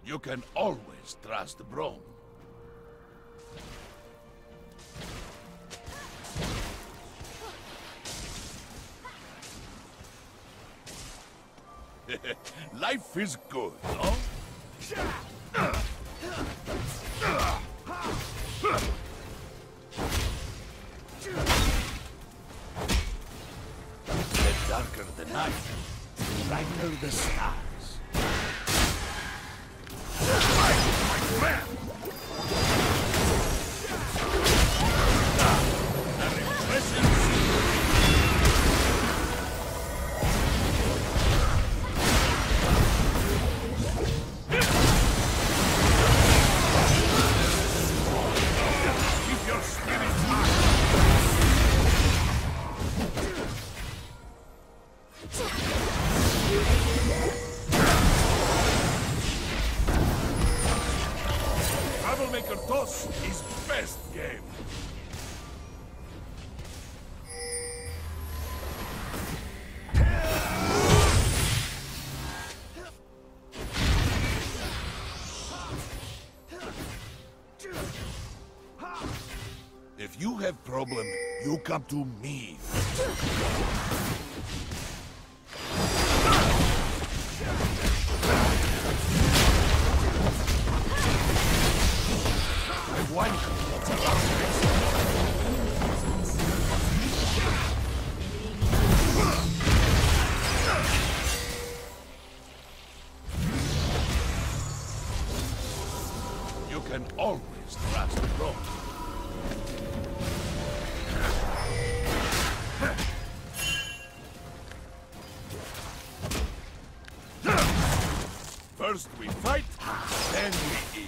You can always trust Braum. Life is good, no? The darker the night, the brighter the stars. My man! An impressive keep your spirit high. Troublemaker toss is best game. If you have problem, you come to me. You can always trust Braum. First we fight, then we eat.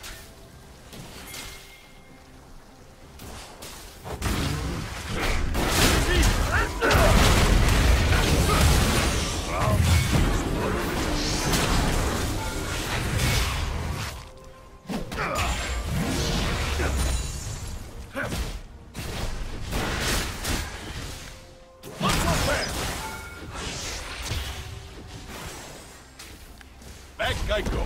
Back I go.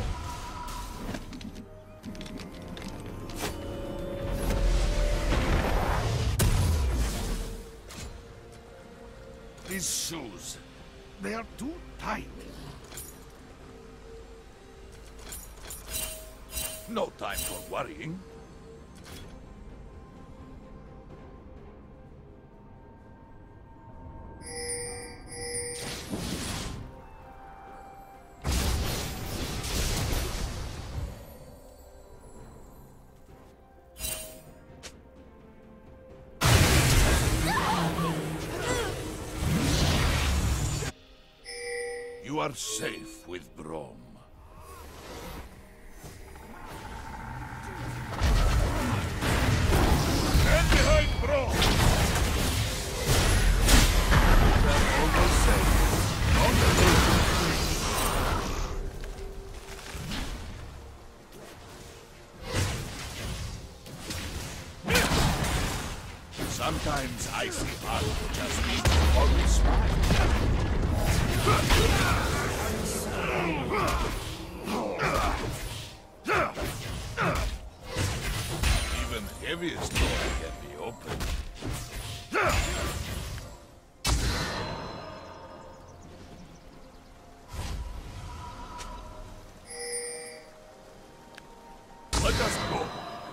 These shoes, they are too tight. No time for worrying. You are safe with Braum. Stand behind Braum! They're almost safe. Don't lose. Sometimes I see art just needs to always smile. Even heaviest door can be opened. Let us go.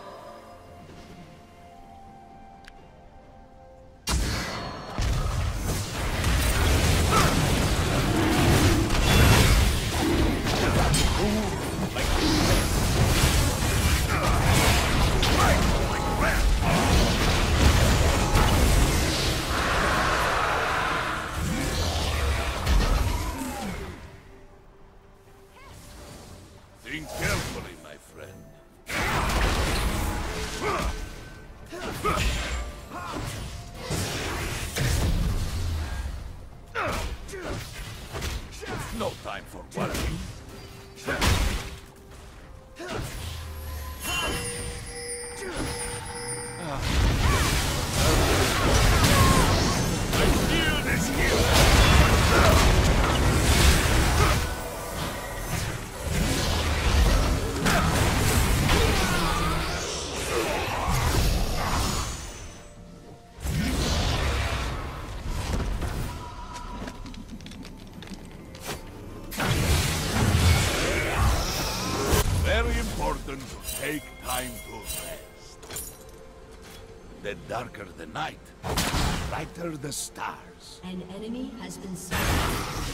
Think carefully, my friend. No time for worrying. I feel this here. very important to take time to rest. The darker the night, the brighter the stars. An enemy has been slain.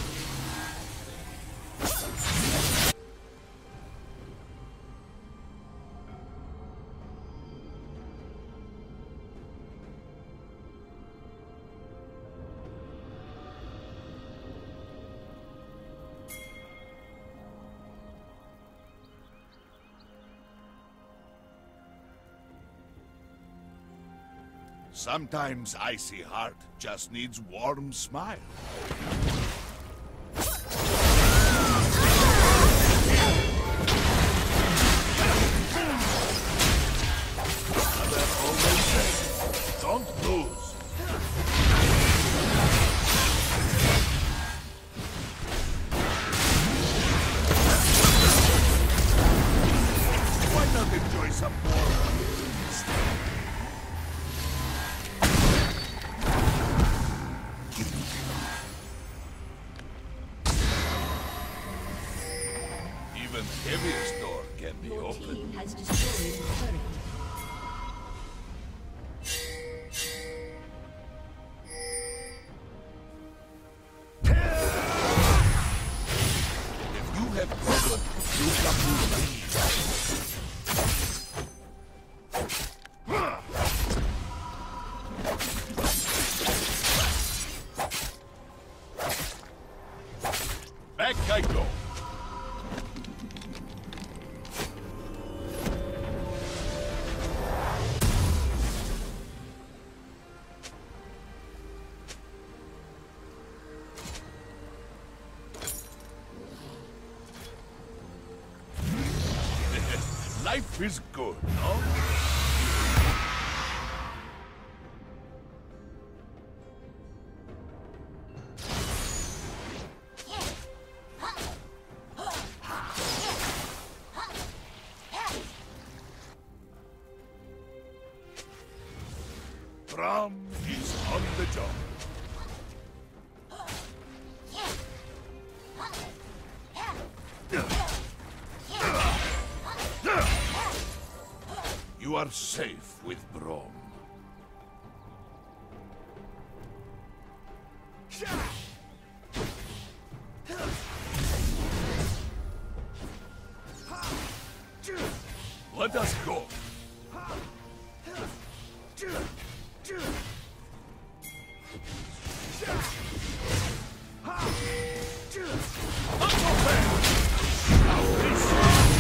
Sometimes icy heart just needs warm smile. Mother always said, don't lose. Why not enjoy some more instead? Even heaviest door can be Your opened. team has destroyed the turret. If you have problem, you come to me. Back I go. Life is good, no? Braum is on the job. You are safe with Braum. Let us go. Not so fast. Now this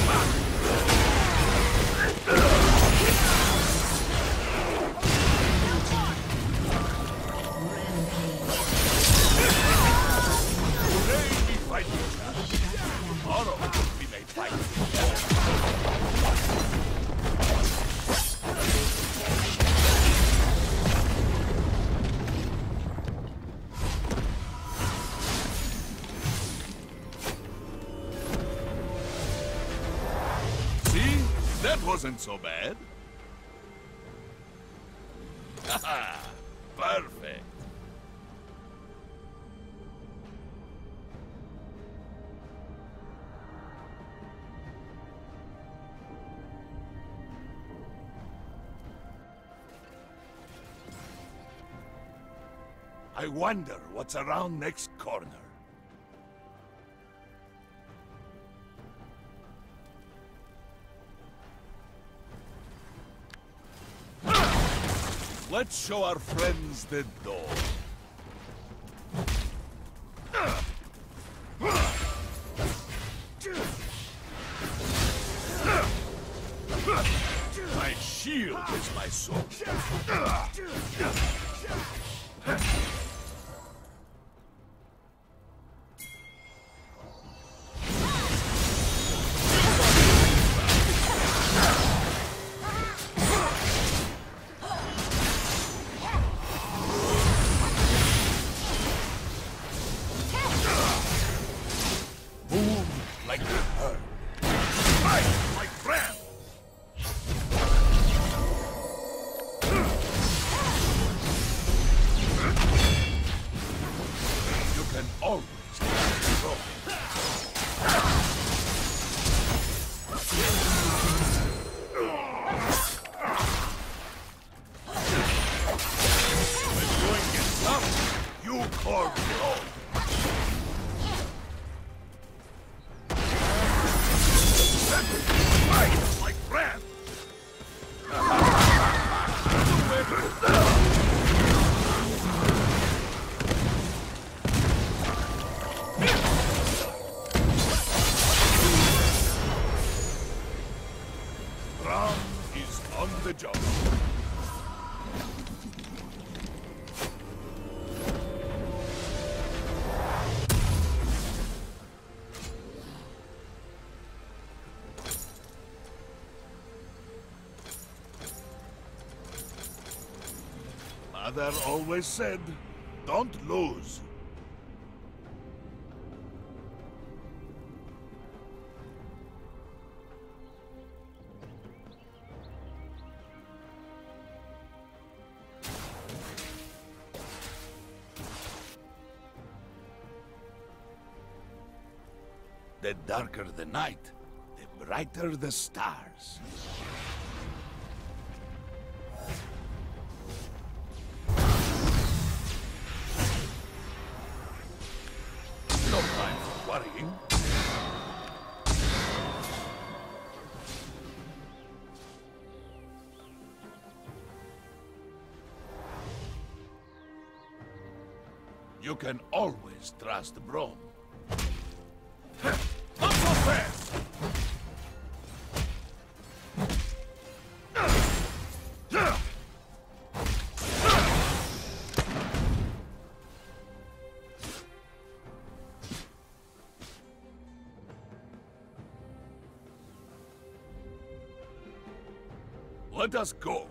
that wasn't so bad. Haha, perfect. I wonder what's around next corner. Let's show our friends the door. My shield is my sword. Like the herd. Fight, my friend! the job. Mother always said, don't lose. The darker the night, the brighter the stars. No time for worrying. You can always trust Braum. Not so fast! Let us go.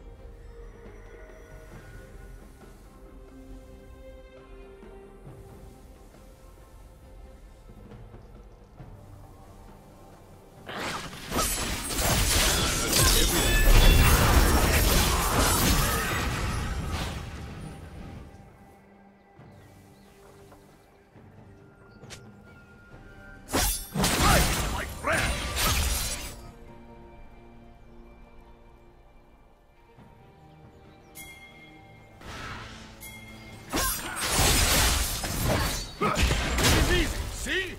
See?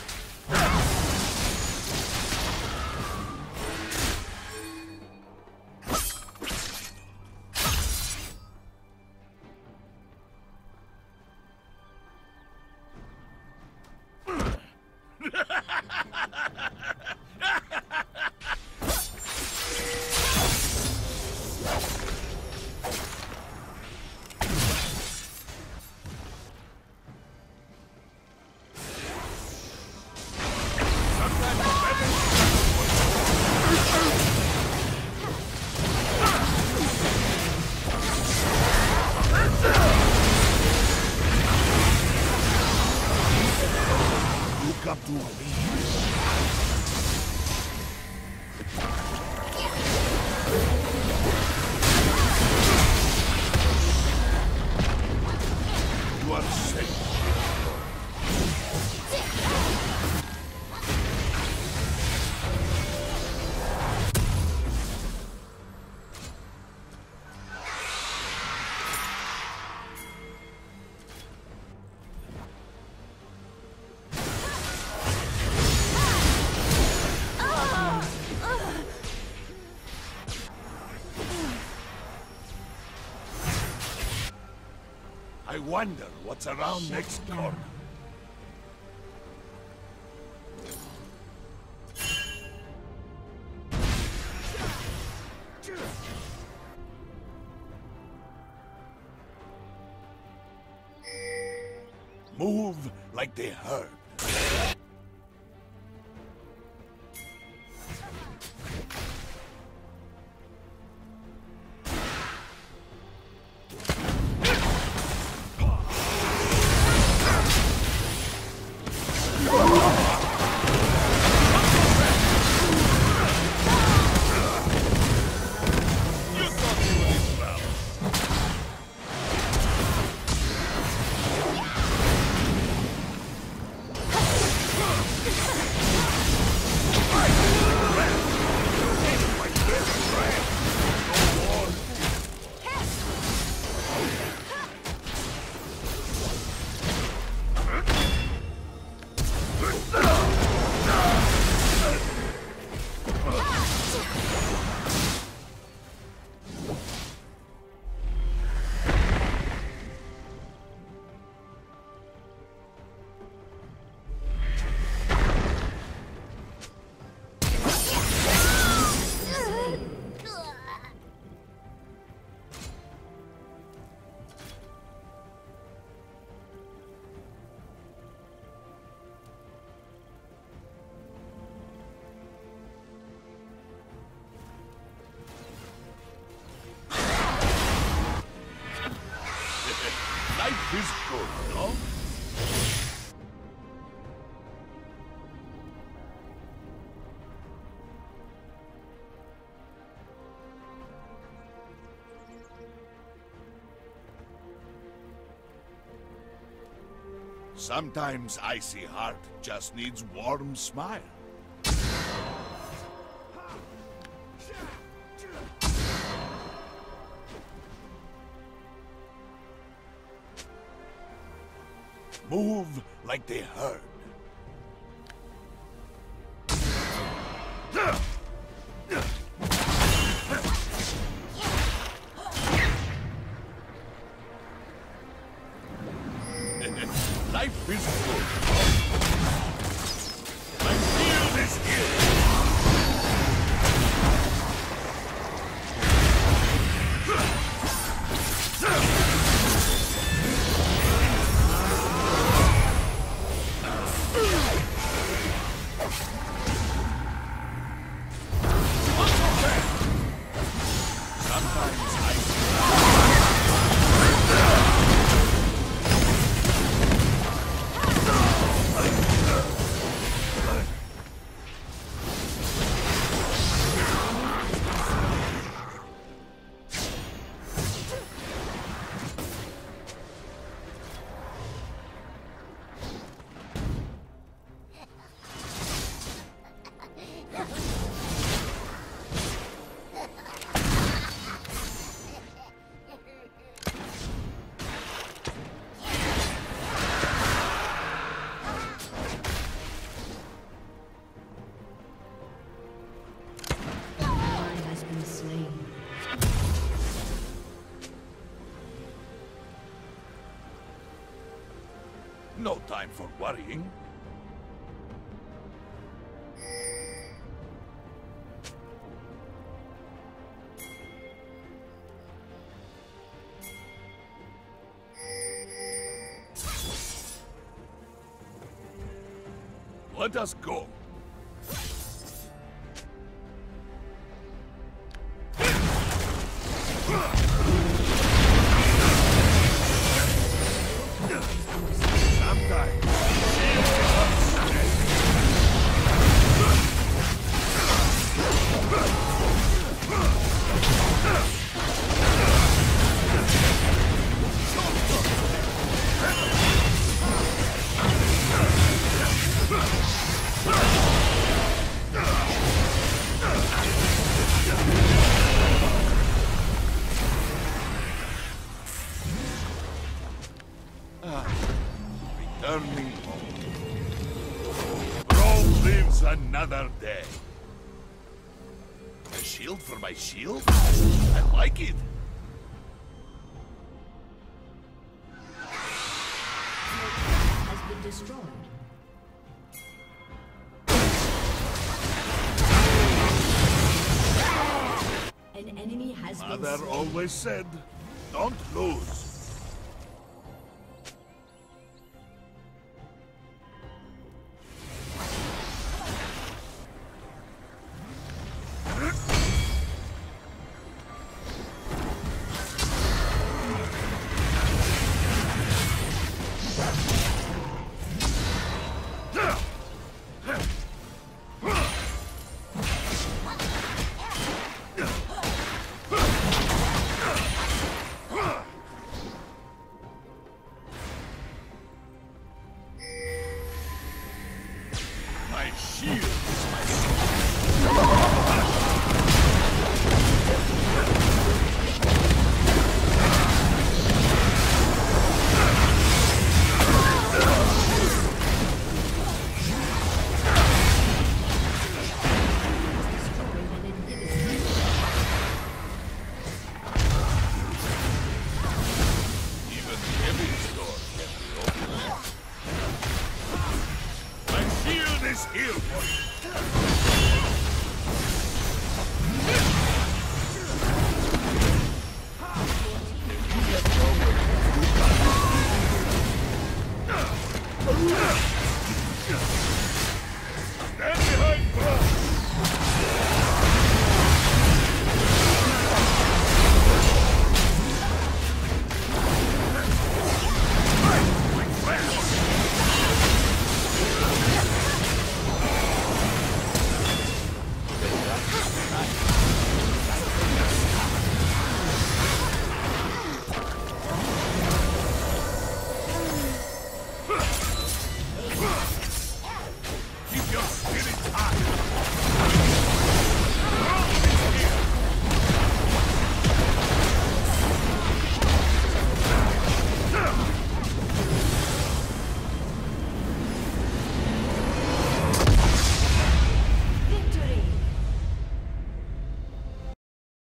Look up to me. You are safe. I wonder what's around next corner. Move like they heard. Sometimes icy heart just needs warm smile. Move like they heard. Life is good. My shield is here. Sometimes no time for worrying. Let us go. Returning home. Braum lives another day. A shield for my shield? I like it. Has been destroyed. An enemy has been Mother slain. always said, don't lose. My shield!